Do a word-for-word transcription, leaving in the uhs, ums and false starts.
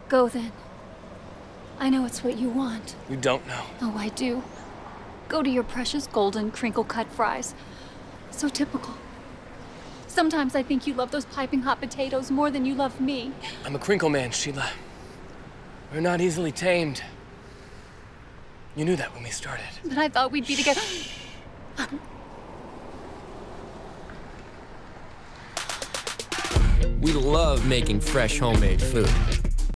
Go then. I know it's what you want. You don't know. Oh, I do. Go to your precious golden crinkle-cut fries. So typical. Sometimes I think you love those piping hot potatoes more than you love me. I'm a crinkle man, Sheila. We're not easily tamed. You knew that when we started. But I thought we'd be together. We love making fresh homemade food.